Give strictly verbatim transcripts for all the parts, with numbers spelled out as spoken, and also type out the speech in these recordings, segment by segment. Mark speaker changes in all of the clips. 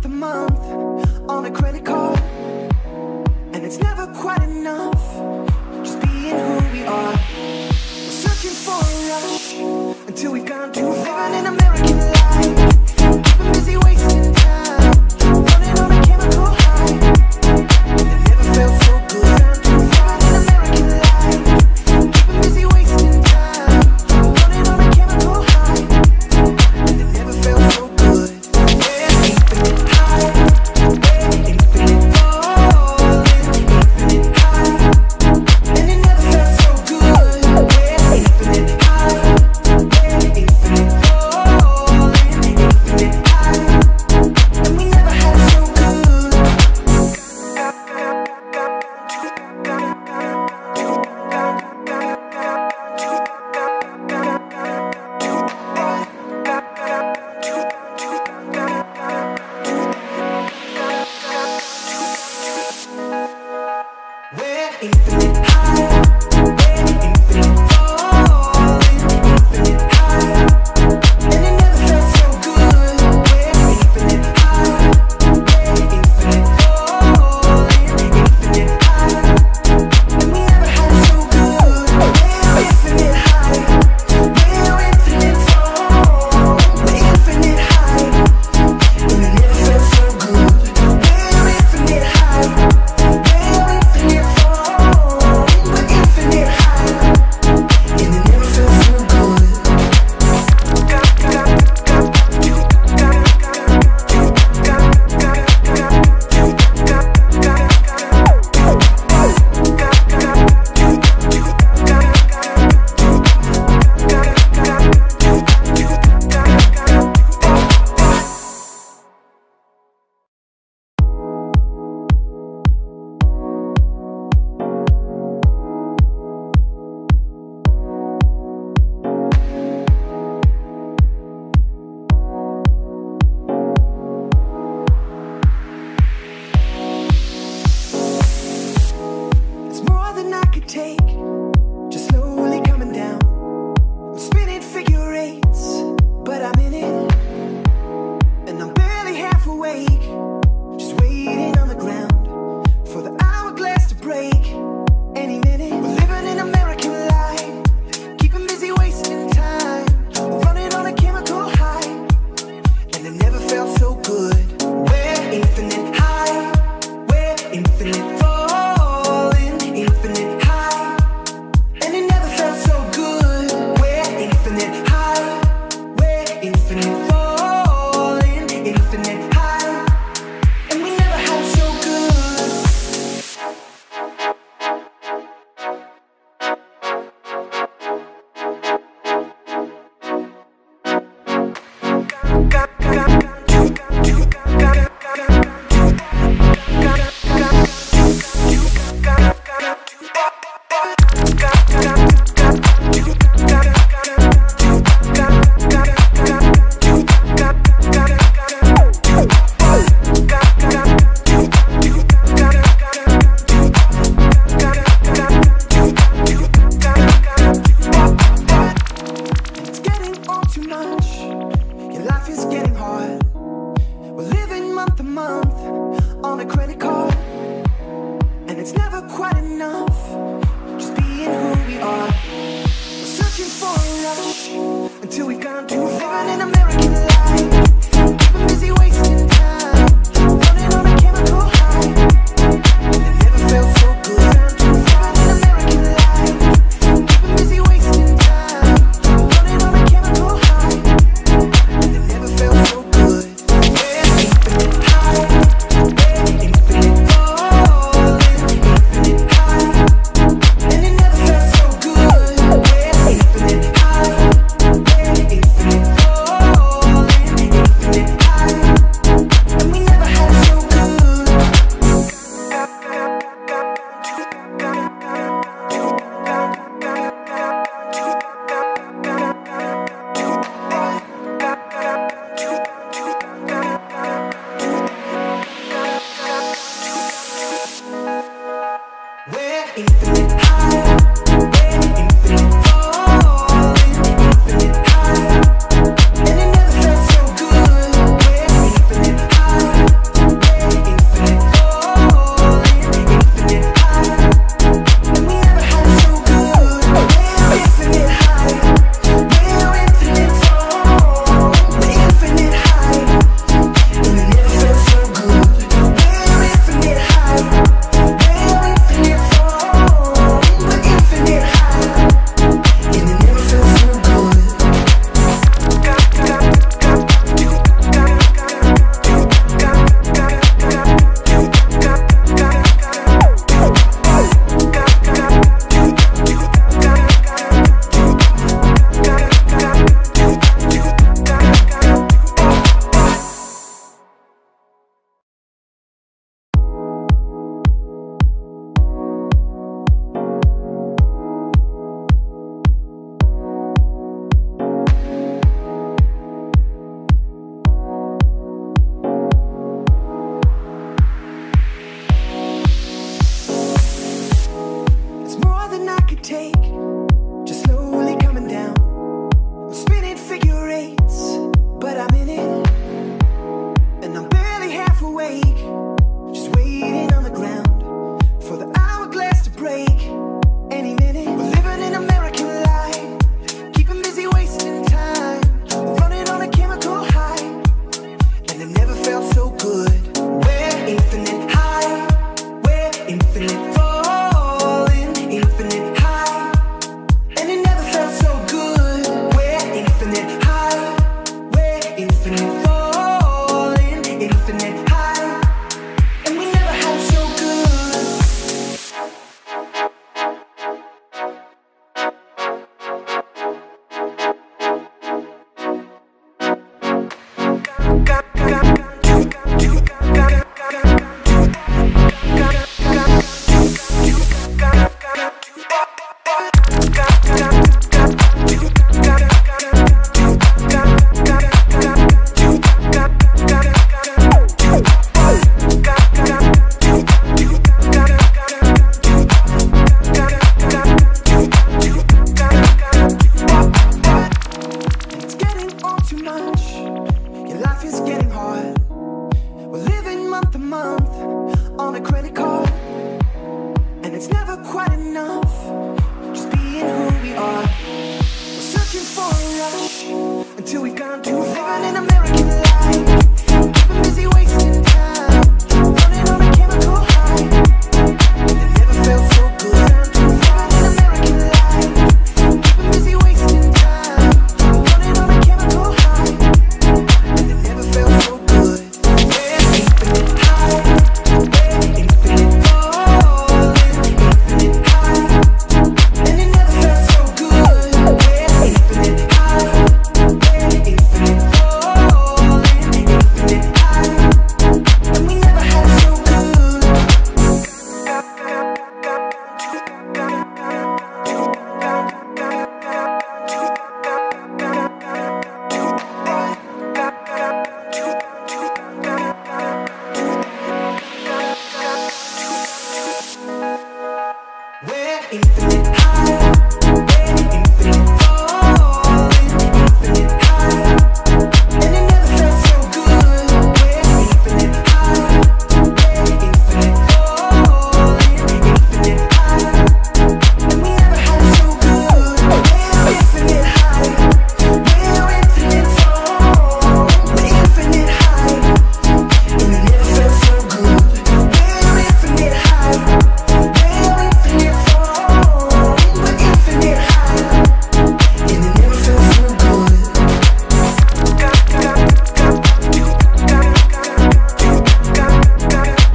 Speaker 1: to month on a credit card, and it's never quite enough just being who we are. We're searching for a rush until we've gone too far. Living an American life, keeping busy, wasting time, running on a chemical high. It never felt so good. Too far in American life, keeping busy, wasting time, running on a chemical high. It never felt so good. We're infinite high, we're infinite falling, infinite high, and it never felt so good. We're infinite high, we're infinite falling, infinite high, and we never had it so good. Got, got, got, got, got, got, we're infinite high, we're infinite falling, infinite high, and it never felt so good. We're infinite high, we're infinite falling, infinite high, and we never had it so good. We're infinite high, we're infinite fall, we're infinite high, and it never felt so good. We're infinite high, we're infinite fall, we're infinite high, and it never felt so good. Got, got, got, got, it's more than I could take, just slowly coming down. I'm spinning figure eights, but I'm in it, and I'm barely half awake, just waiting on the ground for the hourglass to break any minute. We're living an American life, keeping busy, wasting time, running on a chemical high, and it never felt so good. We're infinite high, we're infinite falling, infinite high, and it never felt so good. We're infinite high, we're infinite falling, infinite high, and we never had it so good. Got, got, got, got, got, it's getting all too much. Your life is getting hard. We're living month to month on a credit card, and it's never quite enough just being who we are. We're searching for a rush until we've gone too far. Living an American life, keeping busy, wasting time, running on a chemical high, and it never felt so good. Too far in American life, keeping busy, wasting time, running on a chemical high, and it never felt so good. We're infinite high, we're infinite falling, infinite high, and it never felt so good. We're infinite high, we're infinite falling, infinite high, so good. We're infinite high, we're infinite falling, infinite high, and it never felt so good. We're infinite high, we're infinite falling, infinite high, and we never had so good. Got, got, got, got, got, got, it's getting all too much. Your life is getting hard. We're living month to month on a credit card, and it's never quite enough just being who we are. We're searching for a rush until we've gone too far. Living an American life, keeping busy, wasting time, running on a chemical high, and it never felt so good. Living an American life, keeping busy, wasting time, running on a chemical high, and it never felt so good. We're infinite high, we're infinite falling, infinite high, and it never felt so good. We're infinite high, we're infinite falling, infinite high, and we never had so good. Got, got, got, got, got, got, got, we're infinite high, we're infinite falling, infinite high, and it never felt so good. We're infinite high, we're infinite falling, infinite high, and we never had so good. We're infinite high, we're infinite falling, we're infinite high, and it never felt so good. We're infinite high, we're infinite falling, we're infinite high, and it never felt so good. Got, got, got, got, got, got,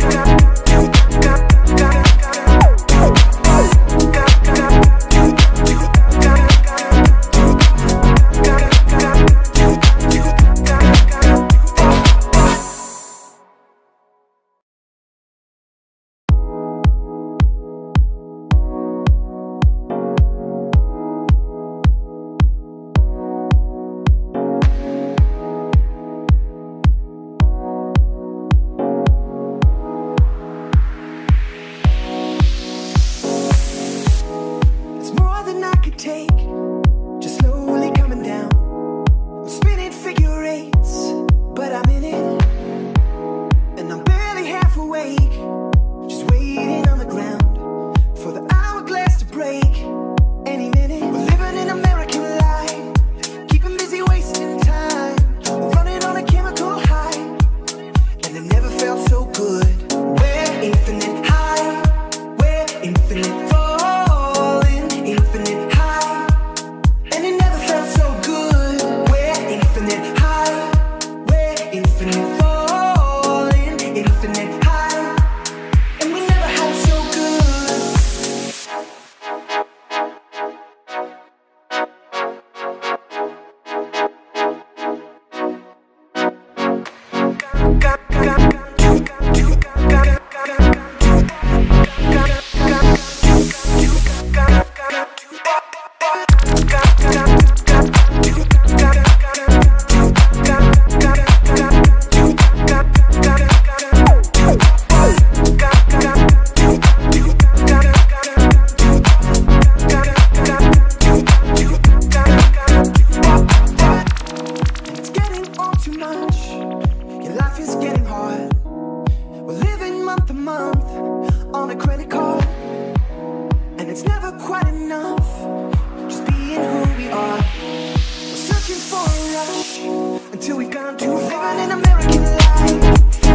Speaker 1: it's more than I could take, just slowly coming down. I'm spinning figure eights, but I'm in it, and I'm barely half awake, just waiting on the ground for the hourglass to break any minute. We're living an American life, keeping busy, wasting time, we're running on a chemical high, and it never felt so good. We're infinite high, we're infinite falling, infinite high, and it never felt so good. We're infinite high, we're infinite falling, infinite high, and we never had so good. Got, got, got, got, got, it's getting all too much. Your life is getting hard. We're living month to month on a credit card, and it's never quite enough just being who we are. We're searching for a rush until we've gone too far. Living an American life,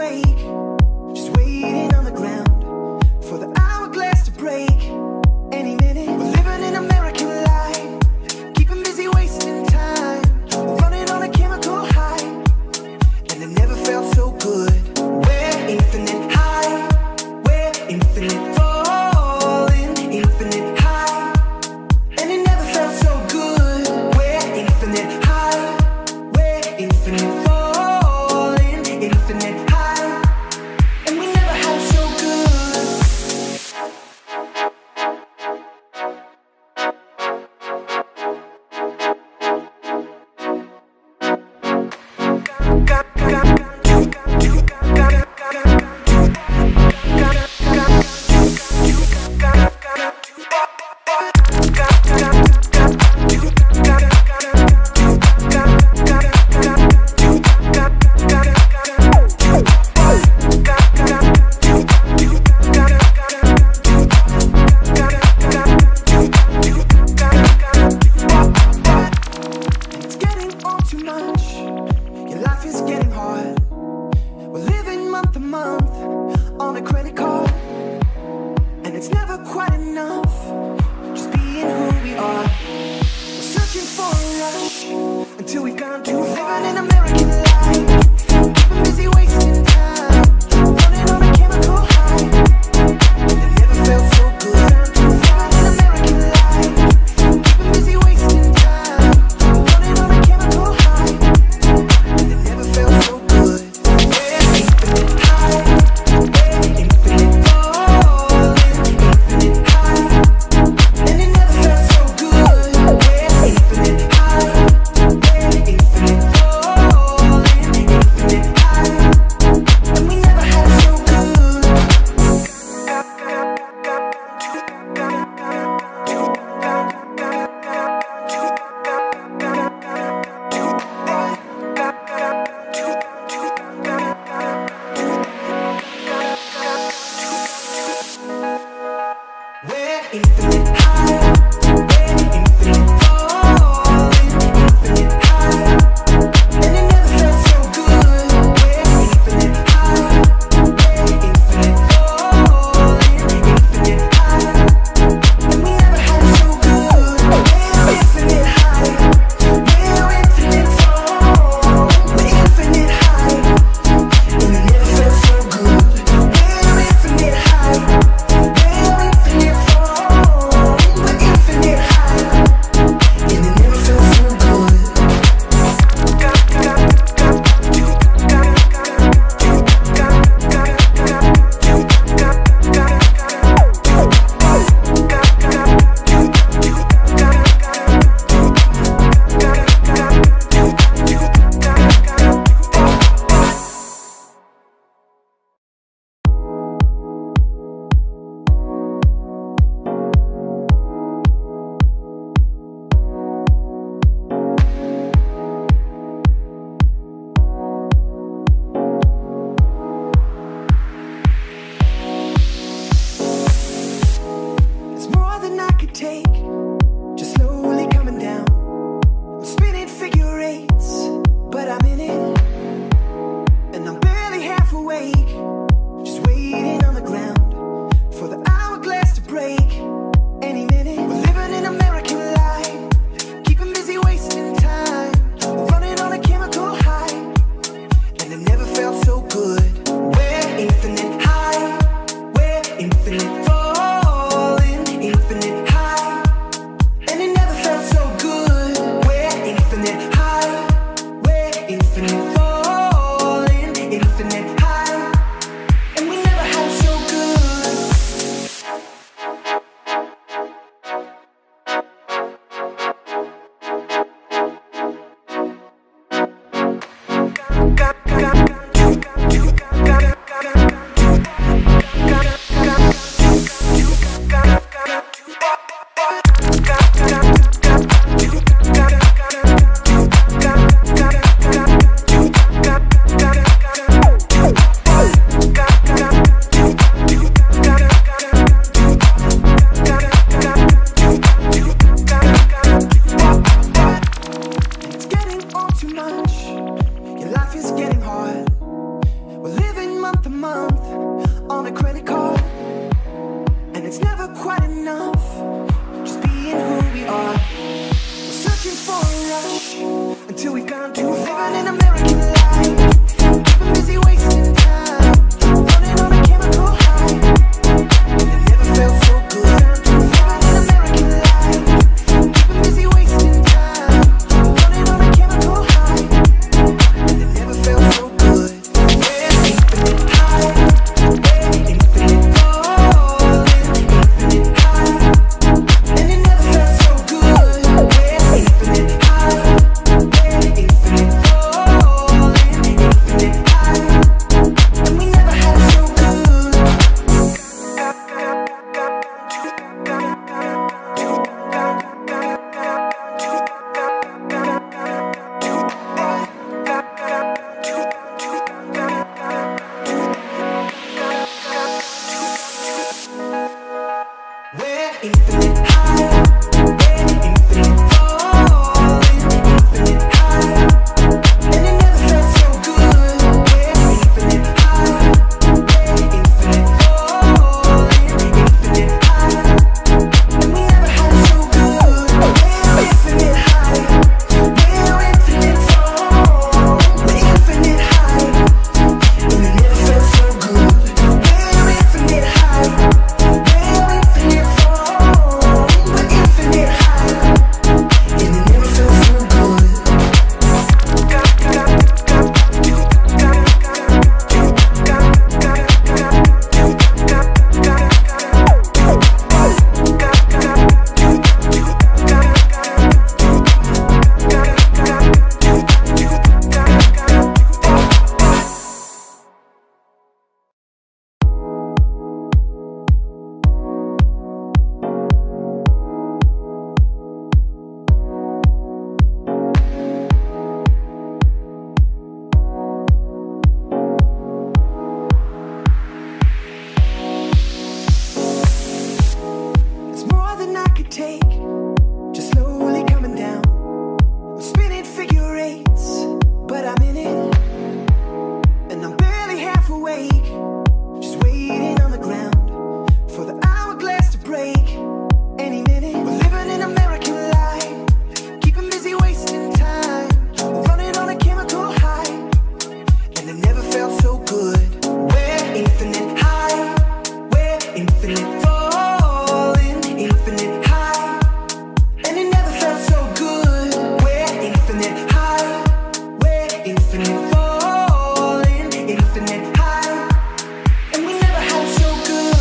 Speaker 1: break, just waiting on the ground for the hourglass to break. Any minute, we're living an American life, keeping busy, wasting time, running on a chemical high, and it never felt so good. We're infinite high, we're infinite falling, infinite high, and it never felt so good. We're infinite high, we're infinite falling, infinite high, and we never had so good. Got, got, got, do, got, do, got, got, got, got, do, got, got, got, do, got, got, got, do, got, got, got, got, do, got, got, got, do, got, got, got, do, got, got, got, do, got, got, do, do, got, got, do, got, got, do, do, got, got, do. And it's getting all too much. Your life is getting hard. We're living month to month on a credit card, and it's never quite enough just being who we are. We're searching for a rush until we've gone too far. Living an American life, keeping busy, wasting time, running on a chemical high, and it never felt so good. Too far in American life, keeping busy, wasting time, running on a chemical high, and it never felt so good. We're infinite high, we're infinite falling, infinite high, and it never felt so good. We're infinite high, we're infinite falling, infinite high, month to month on a credit card, and it's never quite enough just being who we are. We're searching for a rush until we've gone too far. Living an American life, keeping busy wasting time, running on a chemical high, and it never felt so good. Living an American life, keeping busy wasting time, running on a chemical high, and it never felt so good. We're infinite high, we're infinite falling, infinite high, and it never felt so good. We're infinite high, we're infinite falling, infinite high, and we never had it so good. We're infinite high, we're infinite falling, infinite high, and it never felt so good. We're infinite high, we're infinite falling, infinite high, and we never had it so good. We're infinite high, we're infinite falling, we're infinite high, and it never felt so good. We're infinite high, we're infinite falling, we're infinite high, and it never felt so good. It's more than I could take, just slowly coming down. I'm spinning figure eights, but I'm in it, and I'm barely half awake, just waiting on the ground for the hourglass to break any minute. We're living an American life, keeping busy wasting time, running on a chemical high, and it never felt so good. We're infinite high, we're infinite falling, infinite high, and it never felt so good. We're infinite high, we're infinite falling, infinite high, and we never had it so good.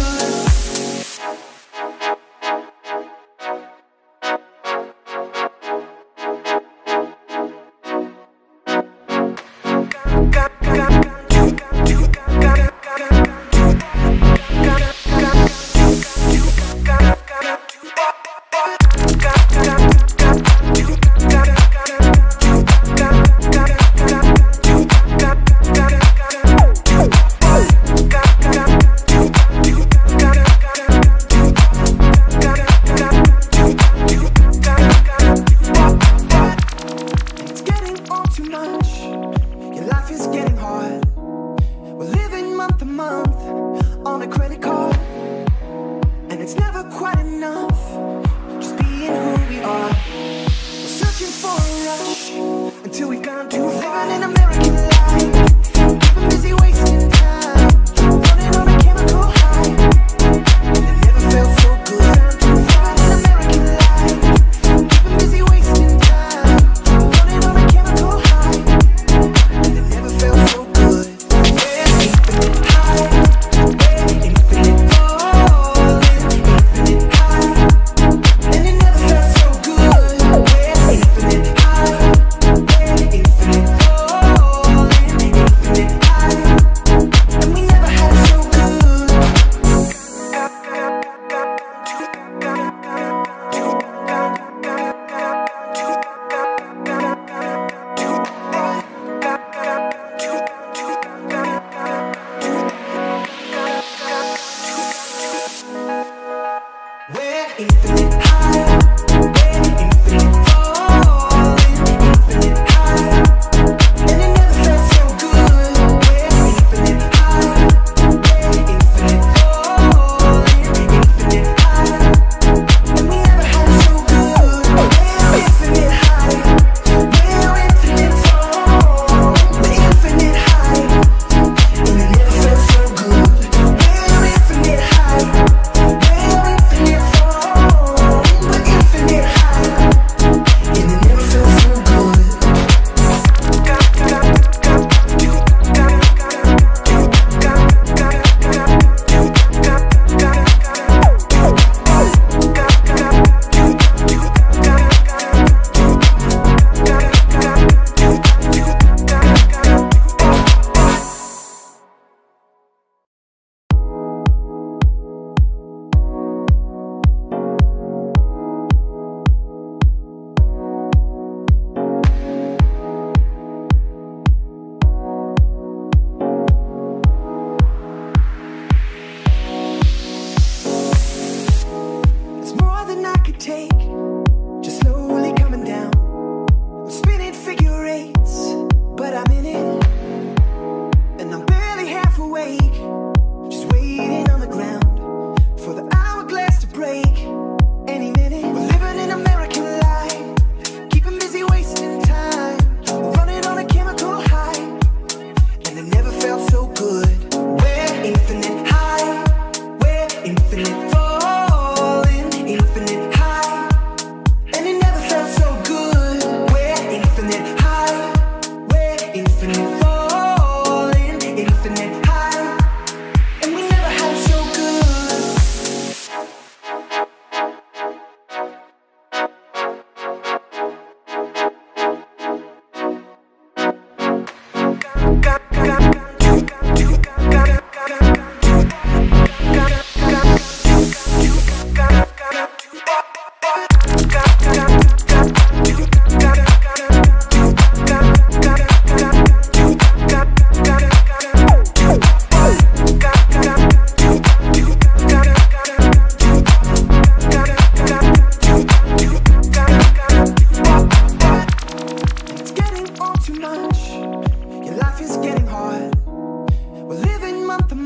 Speaker 1: It's getting all too much. Your life is getting hard. We're living month to month on a credit card, and it's never quite enough just being who we are. We're searching for a rush until we've gone too far. Living an American life, keeping busy wasting time, running on a chemical high, and it never felt so good. Living an American life, keeping busy wasting time, running on a chemical high, and it never felt so good. We're infinite high, we're infinite falling, infinite high, and it never felt so good. We're infinite high, we're infinite falling.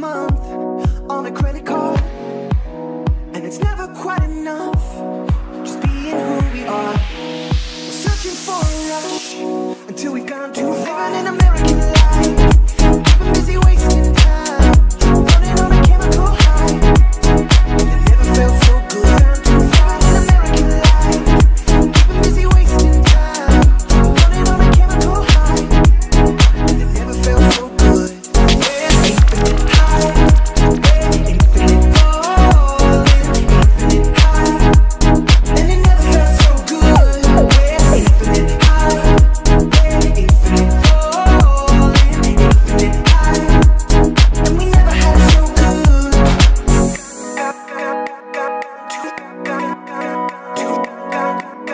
Speaker 1: month on a credit card, and it's never quite enough just being who we are. We're searching for a rush until we've gone too far. Living an American life, keeping busy wasting time, running on a chemical high. It never felt so good. Gone too far in American life, keeping busy wasting time, running on a chemical high. It never felt so good. We're infinite high, we're infinite falling, infinite high, and it never felt so good. We're infinite high, we're infinite falling, infinite high, and we never had it so good. Got, got, got, got, got, got,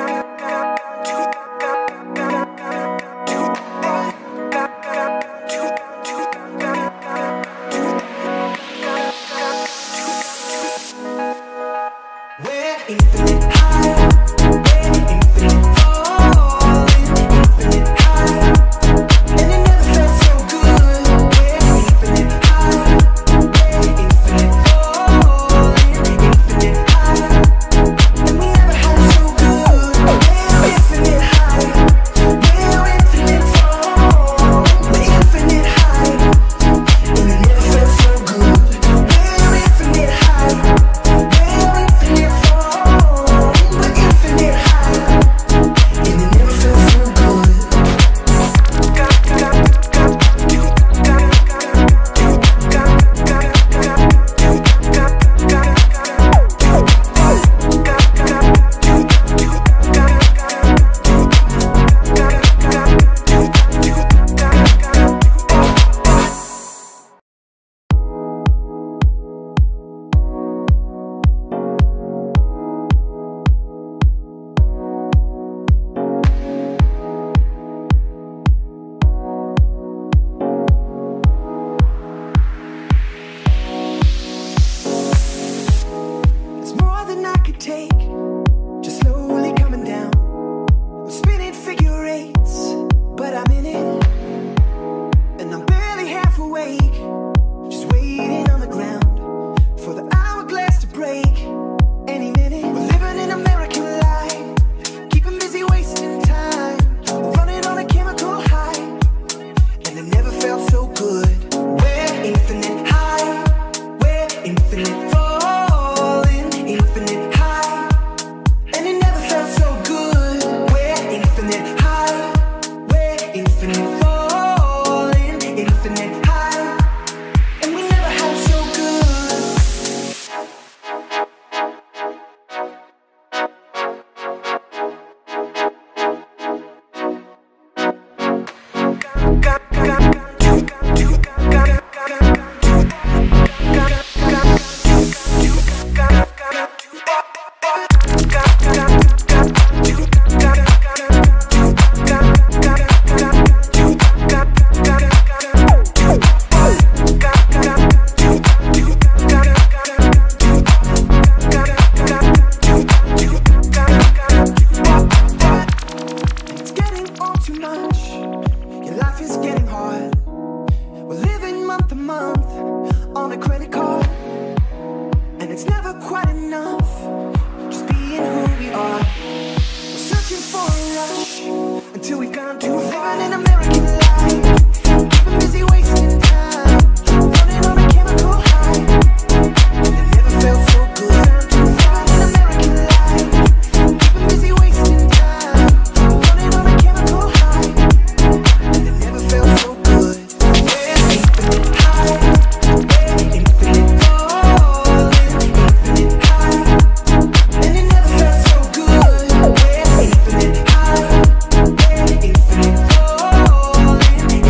Speaker 1: we're infinite high, we're infinite falling, infinite high, and it never felt so good. We're infinite high, we're infinite falling, infinite high, and we never had it so good. We're infinite high, we're infinite falling, we're infinite high, and it never felt so good. We're infinite high, we're infinite falling, we're infinite high, and it never felt so good. Got, got, got, you got, got, you got, got, got, you got, got, got, you got, got, you you got, got, you got, got, you you got, got. It's more than I could take, just slowly coming down. I'm spinning figure eights, but I'm in it, and I'm barely half awake, just waiting on the ground for the hourglass to break any minute. We're living an American life, keeping busy wasting time, running on a chemical high, and it never felt so good. We're infinite high, we're infinite falling, infinite high, and it never felt so good. We're infinite high, we're infinite falling, infinite high, and we never had it so good. Got, got, got, you got, you got, got, got, you got, got, you got, got, you got, got, you got, got, you got, got, you got, got, you got, got, you you got, got, you got, got, you you got, got. It's getting all too much. Your life is getting hard. We're living month to month on a credit card, and it's never quite enough just being who we are. We're searching for a rush until we've gone too far. Living an American life, keeping busy wasting time, running on a chemical high, and it never felt so good. Gone too far in American life, keeping busy wasting time, running on a chemical high, and it never felt so good. We're infinite high, we're infinite falling, infinite high, and it never felt so good. We're infinite high, we're infinite falling,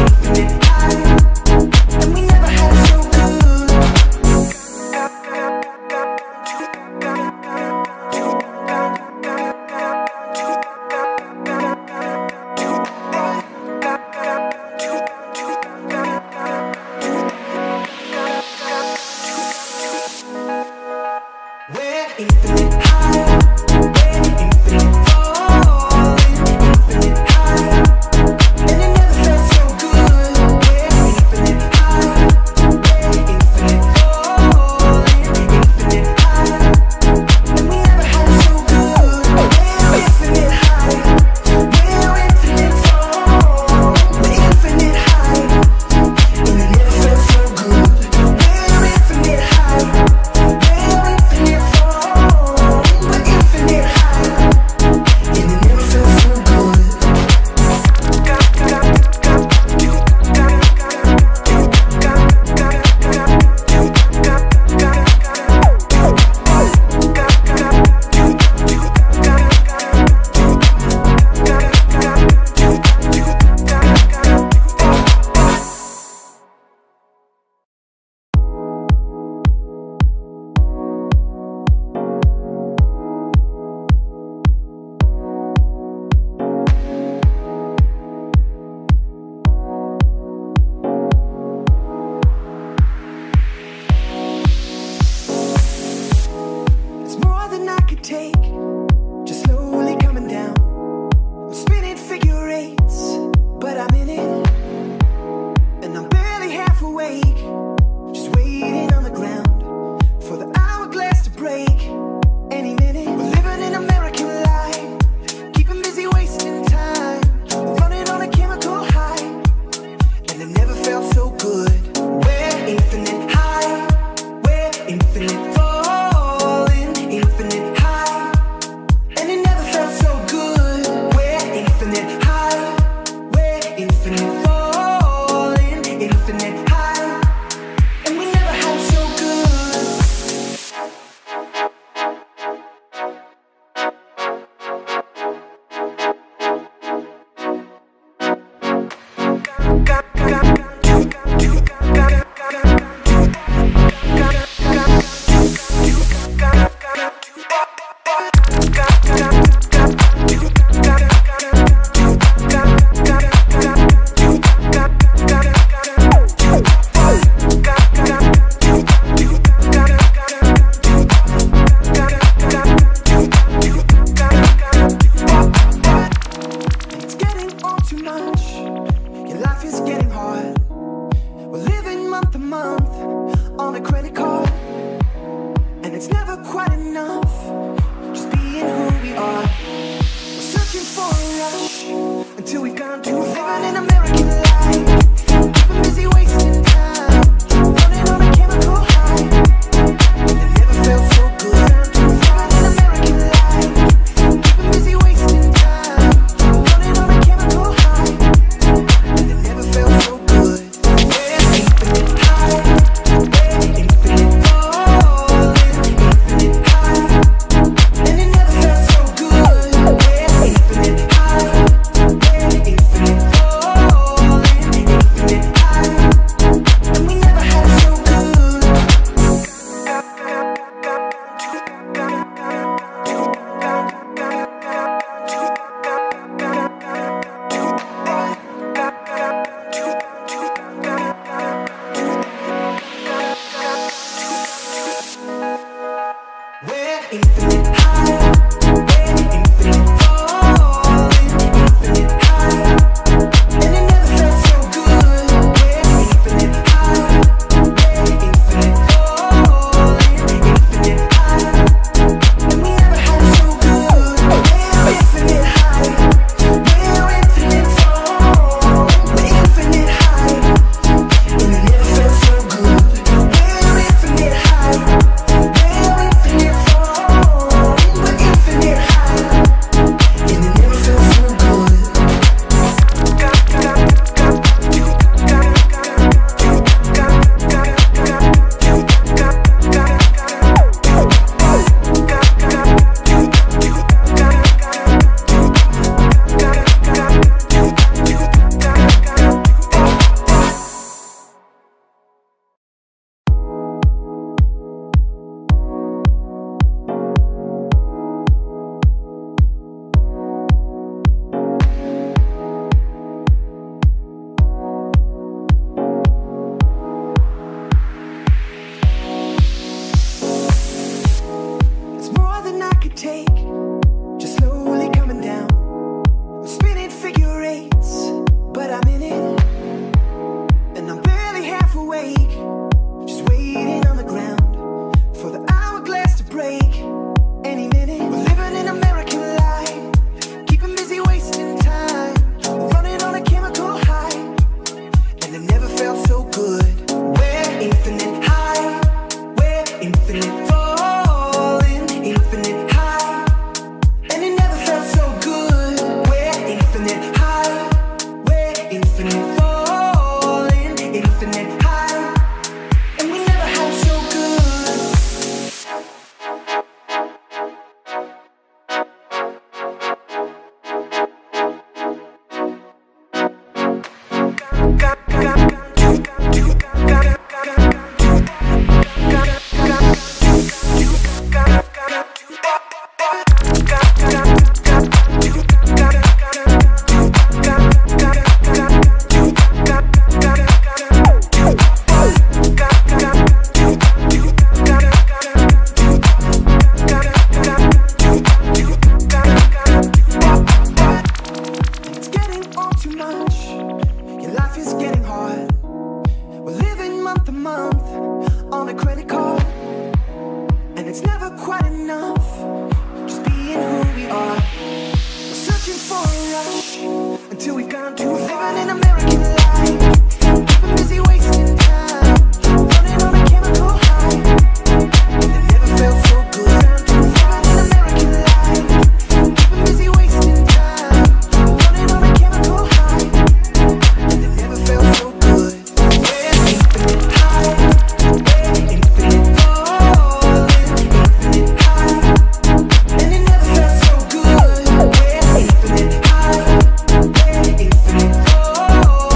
Speaker 1: Infinite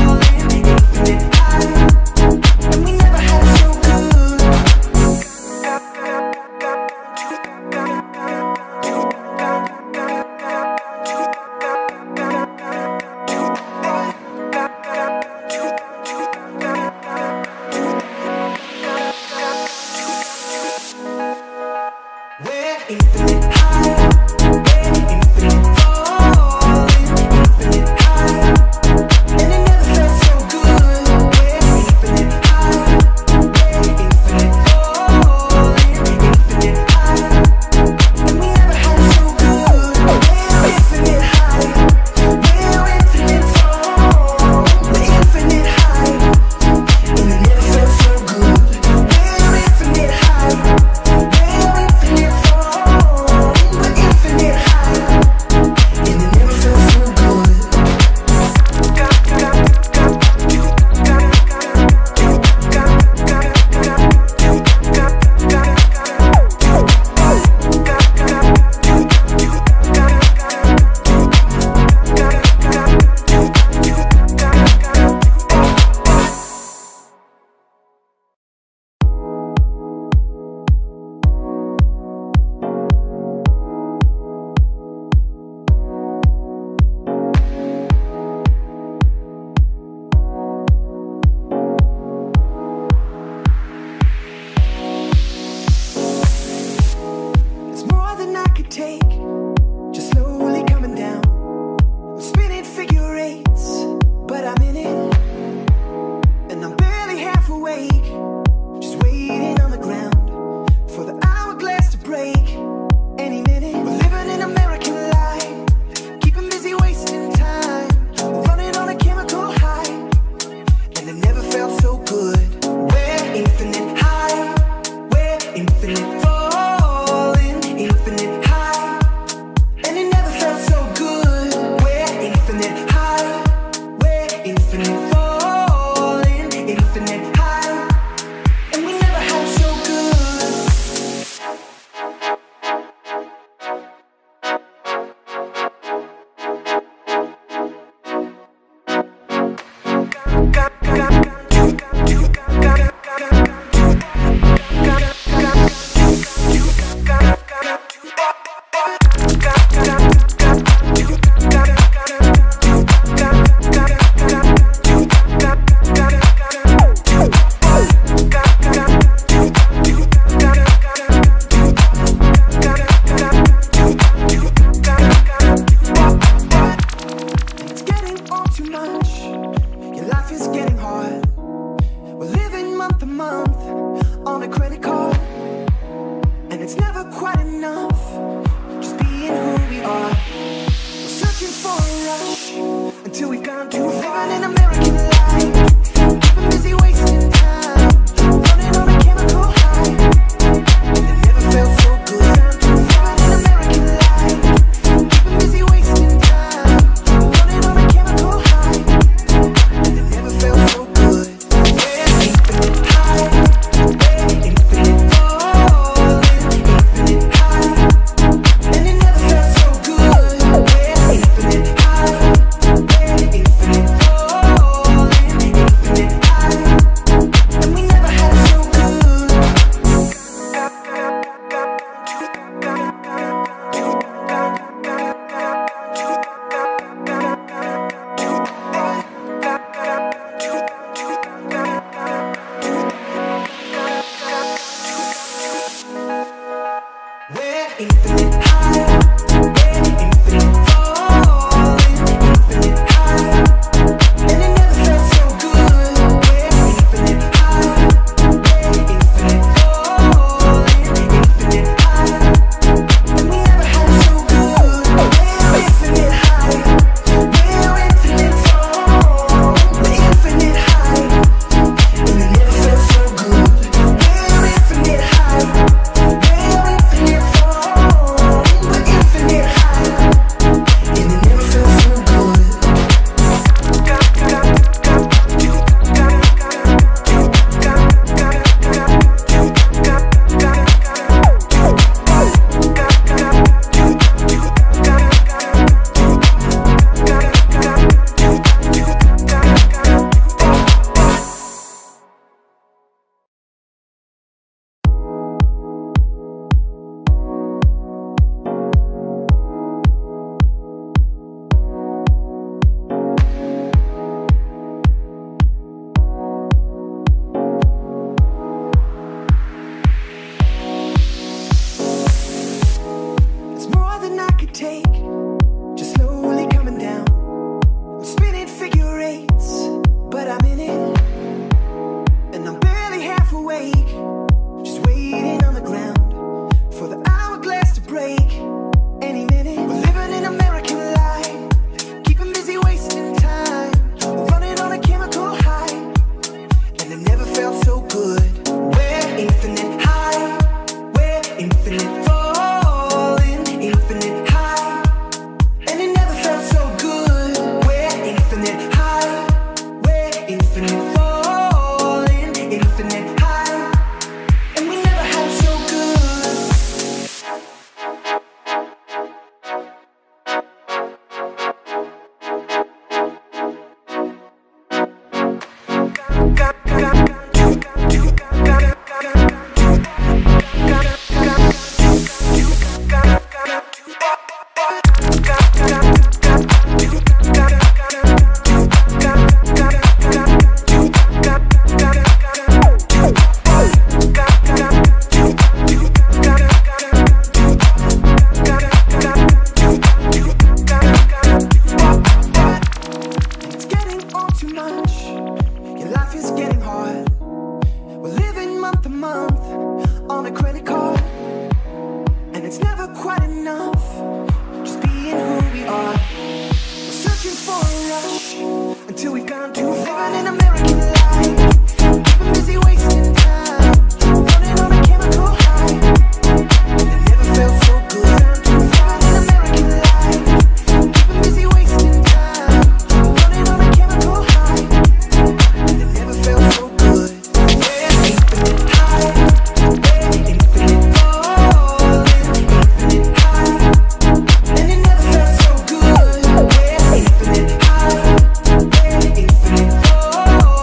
Speaker 1: on a credit card, and it's never quite enough just being who we are. We're searching for a rush until we've gone too far. Living an American life, keeping busy wasting time, running on a chemical high, and it never felt so good. Living an American life, keeping busy wasting time, running on a chemical high, and it never felt so good. We're infinite high, we're infinite falling, infinite high, and it never felt so good. We're infinite high, we're infinite falling, infinite high, and we never had it so good. We're infinite high, we're infinite falling, infinite high, and it never felt so good. We're infinite high, we're infinite falling, infinite high, and we never had it so good. We're infinite high, we're infinite falling, we're infinite high, and it never felt so good. We're infinite high, we're infinite falling, we're infinite high, and it never felt so good. It's more than I could take, just slowly coming down. I'm spinning figure eights, but I'm in it, and I'm barely half awake, just waiting on the ground for the hourglass to break any minute. We're living an American life, keeping busy wasting time, running on a chemical high, and it never felt so good. We're infinite high, we're infinite falling, infinite high, and it never felt so good. We're infinite high, we're infinite falling, infinite high, and we never had it so good. It's getting all too much, your life is getting hard. We're living month to month on a credit card, and it's never quite enough just being who we are. We're searching for a rush until we've gone too far. Living an American life, keeping busy wasting time, running on a chemical high, and it never felt so good. Living an American life, keeping busy wasting time, running on a chemical high, and it never felt so good. We're infinite high, we're infinite falling, infinite high, and it never felt so good. We're infinite high, we're infinite falling.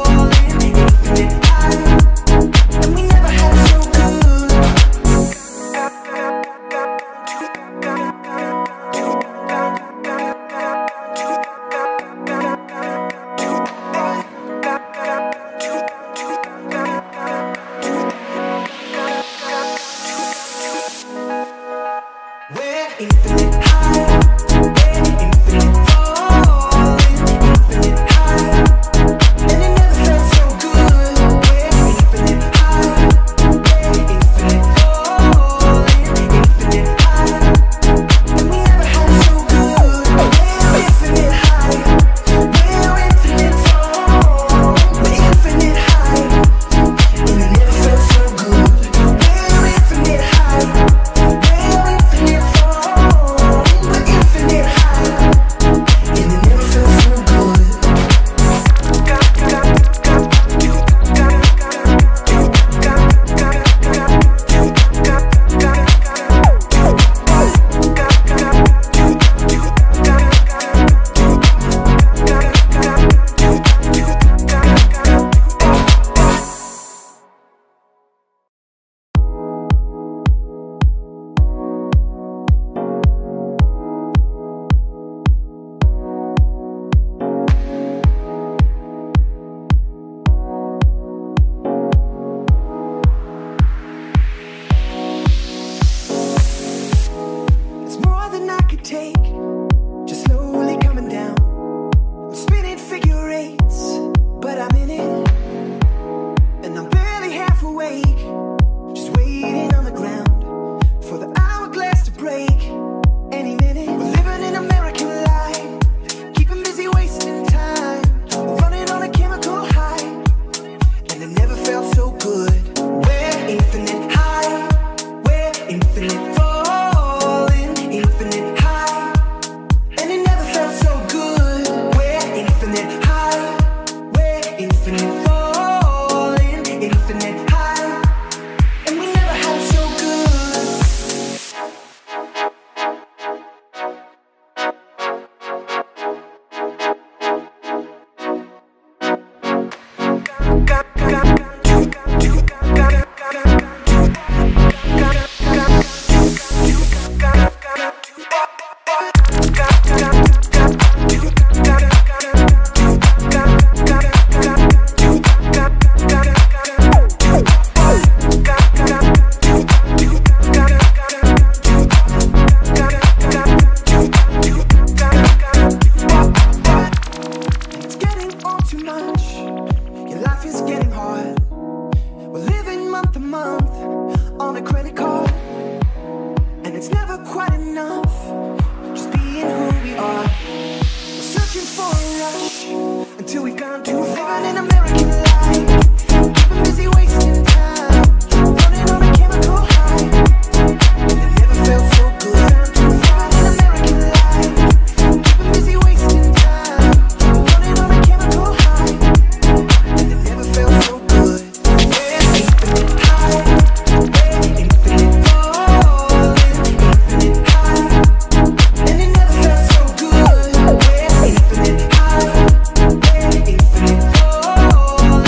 Speaker 1: take, just slowly coming down. I'm spinning figure eights, but I'm in it, and I'm barely half awake, just waiting on the ground for the hourglass to break any minute. We're living an American life, keeping busy, wasting time, running on a chemical high, and it never felt so good. We're infinite high, we're infinite falling, infinite high, and it never felt so good. We're infinite high, we're infinite falling, infinite high, and we never had so good. Got, got, got, do, do, got, got, got, it's getting all too much. Your life is getting hard. We're living month to month on a credit card, and it's never quite enough just being who we are. We're searching for a rush until we've gone too far. Living an American life, keeping busy, wasting time, running on a chemical high, and it never felt so good. Too far in American life, keeping busy, wasting time, running on a chemical high, and it never felt so good. We're infinite high, we're infinite falling, infinite high, and it never felt so good. We're infinite high, we're infinite falling,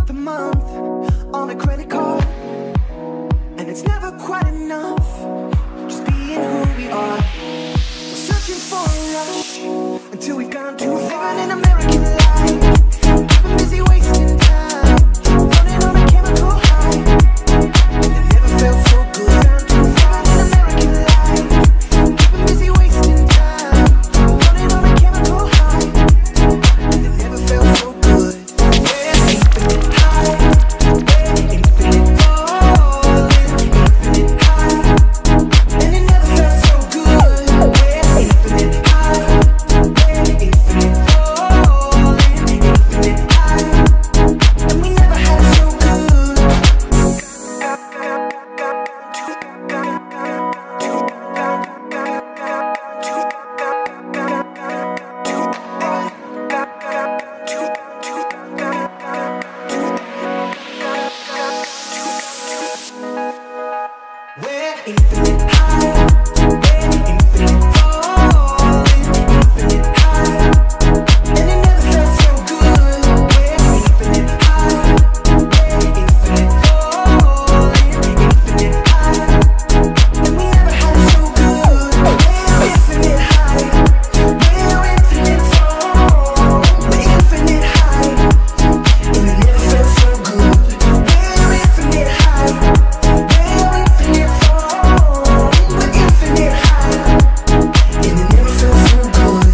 Speaker 1: month to month on a credit card, and it's never quite enough just being who we are. We're searching for a rush until we've gone too far. Living an American life, keeping busy wasting time, running on a chemical high, and it never felt so good. Too far in American life, keeping busy wasting time, running on a chemical high, and it never felt so good. We're infinite high, we're infinite falling, infinite high, and it never felt so good. We're infinite high, we're infinite falling, infinite high, and we never had it so good. We're infinite high, we're infinite falling, infinite high, and it never felt so good. We're infinite high, we're infinite falling, infinite high, and we never had it so good. We're infinite high, we're infinite fall, we're infinite high, and it never felt so good. We're infinite high, we're infinite fall, we're infinite high, and it never felt so good.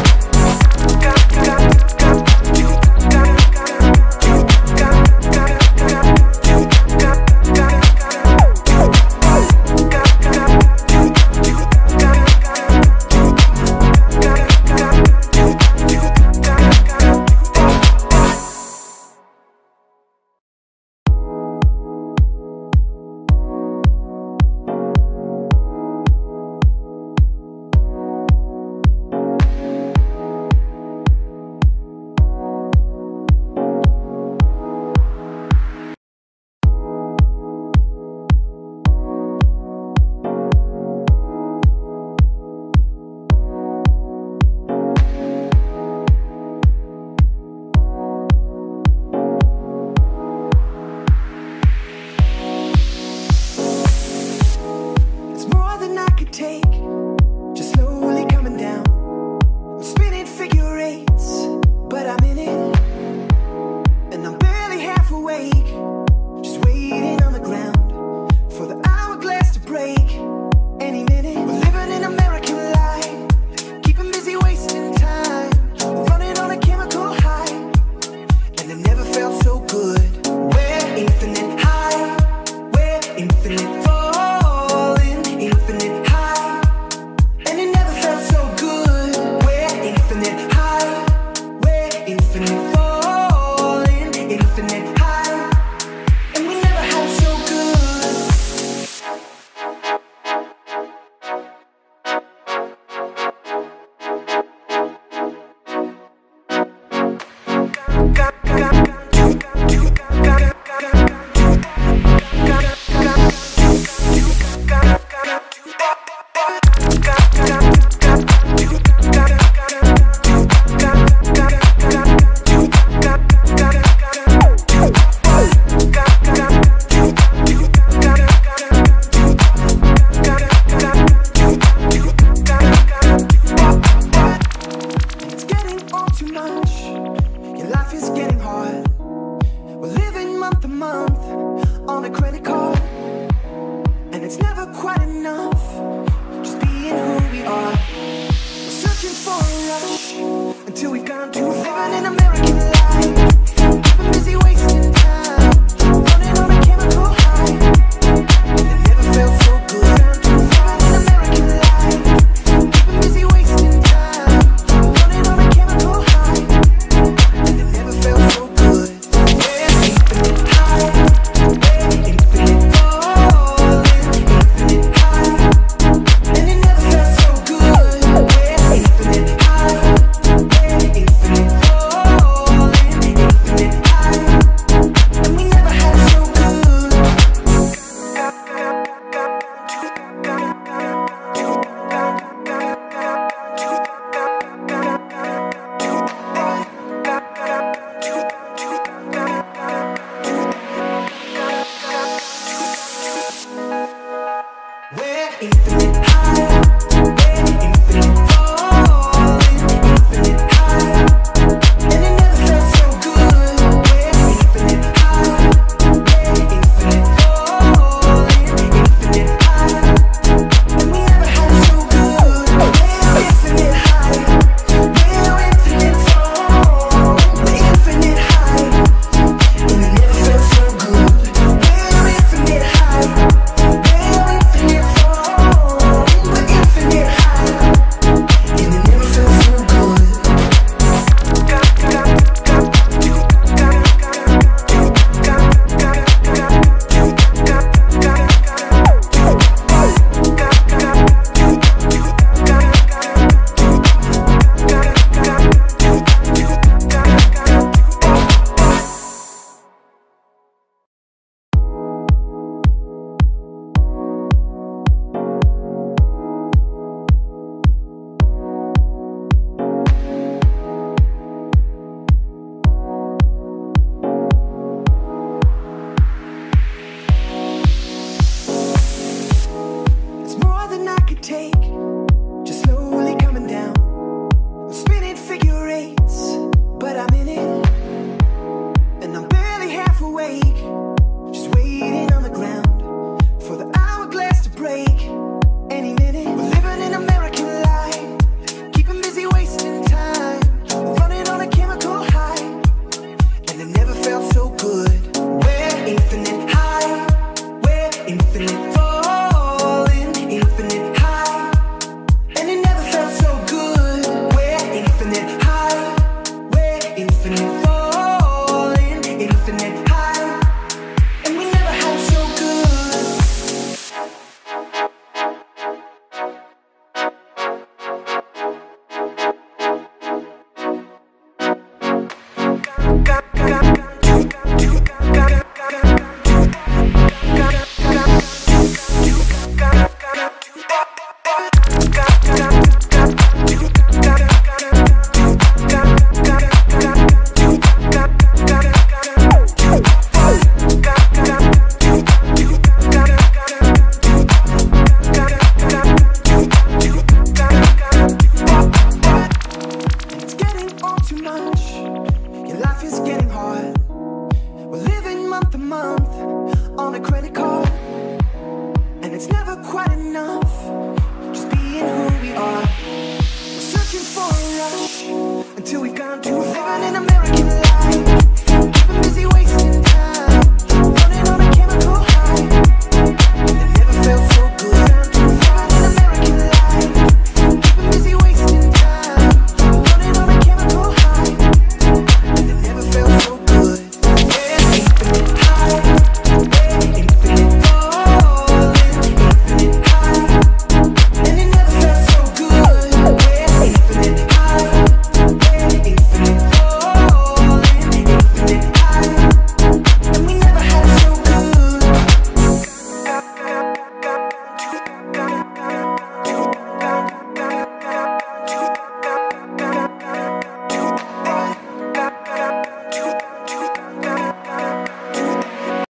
Speaker 1: It's more than I could take, just slowly coming down. I'm spinning figure eights, but I'm in it, and I'm barely half awake, just waiting on the ground for the hourglass to break any minute. We're living an American life, keeping busy wasting time, running on a chemical high, and it never felt so good. We're infinite high, we're infinite falling, infinite high, and it never felt so good. We're infinite high, we're infinite falling, infinite high, and we never had it so good. It's getting all too much, your life is getting hard. We're living month to month on a credit card, and it's never quite enough just being who we are. We're searching for a rush until we've gone too far. Living an American life, keeping busy wasting